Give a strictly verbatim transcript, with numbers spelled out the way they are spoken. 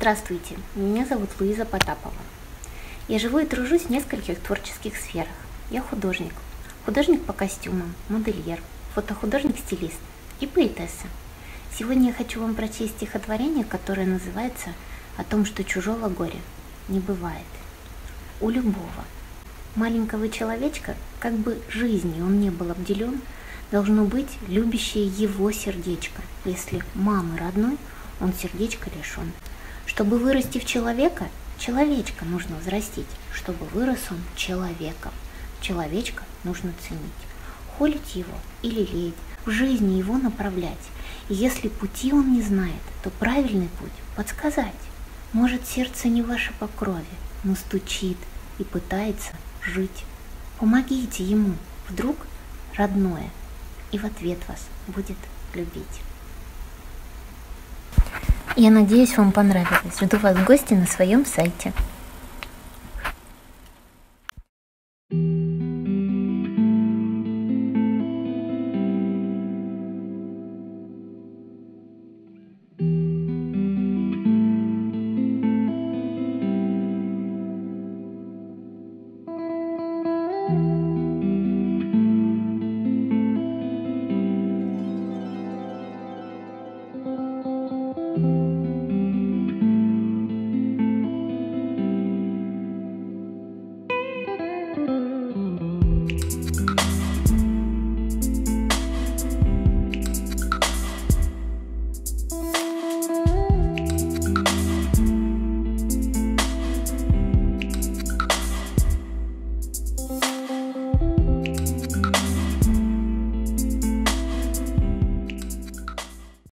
Здравствуйте, меня зовут Луиза Потапова. Я живу и тружусь в нескольких творческих сферах. Я художник, художник по костюмам, модельер, фотохудожник-стилист и поэтесса. Сегодня я хочу вам прочесть стихотворение, которое называется «О том, что чужого горя не бывает». У любого маленького человечка, как бы жизнью он не был обделен, должно быть любящее его сердечко, если мамы родной он сердечко лишен. Чтобы вырасти в человека, человечка нужно взрастить. Чтобы вырос он человеком, человечка нужно ценить. Холить его или лелеять, в жизни его направлять. И если пути он не знает, то правильный путь подсказать. Может, сердце не ваше по крови, но стучит и пытается жить. Помогите ему, вдруг родное, и в ответ вас будет любить. Я надеюсь, вам понравилось. Жду вас в гости на своем сайте.